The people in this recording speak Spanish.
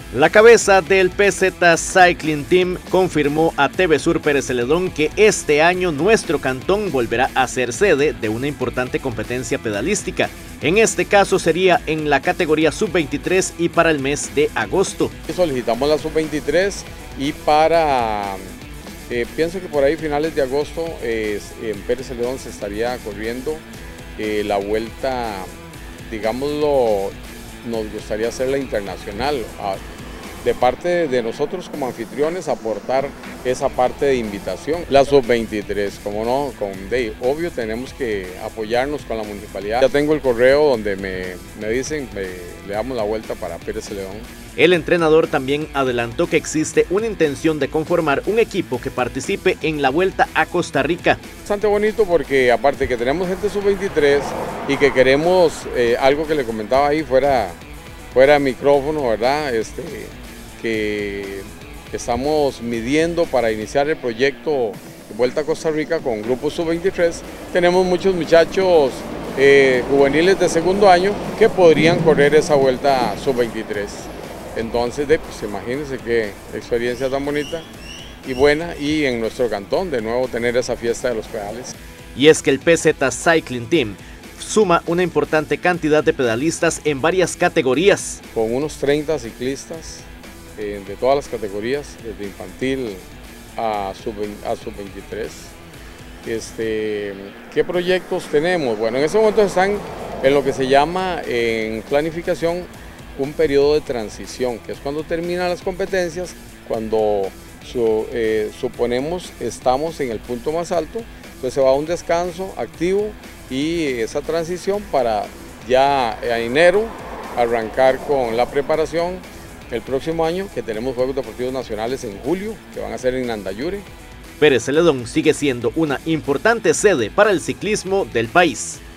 La cabeza del PZ Cycling Team confirmó a TV Sur Pérez Celedón que este año nuestro cantón volverá a ser sede de una importante competencia pedalística. En este caso sería en la categoría Sub-23 y para el mes de agosto. Solicitamos la Sub-23 y pienso que por ahí finales de agosto en Pérez Celedón se estaría corriendo la vuelta, digámoslo, nos gustaría hacer la internacional. De parte de nosotros como anfitriones aportar esa parte de invitación. La Sub-23, como no, obvio tenemos que apoyarnos con la municipalidad. Ya tengo el correo donde me dicen, le damos la vuelta para Pérez Celedón. El entrenador también adelantó que existe una intención de conformar un equipo que participe en la Vuelta a Costa Rica. Bastante bonito porque aparte que tenemos gente Sub-23 y que queremos algo que le comentaba ahí fuera micrófono, ¿verdad? Que estamos midiendo para iniciar el proyecto Vuelta a Costa Rica con Grupo Sub-23. Tenemos muchos muchachos juveniles de segundo año que podrían correr esa Vuelta Sub-23. Entonces, pues imagínense qué experiencia tan bonita y buena, y en nuestro cantón de nuevo tener esa fiesta de los pedales. Y es que el PZ Cycling Team suma una importante cantidad de pedalistas en varias categorías. Con unos 30 ciclistas de todas las categorías, desde infantil a sub-23. ¿Qué proyectos tenemos? Bueno, en este momento están en lo que se llama en planificación un periodo de transición, que es cuando terminan las competencias, cuando suponemos estamos en el punto más alto, entonces se va a un descanso activo y esa transición para ya a enero arrancar con la preparación el próximo año, que tenemos Juegos Deportivos Nacionales en julio, que van a ser en Andayure. Pérez Celedón sigue siendo una importante sede para el ciclismo del país.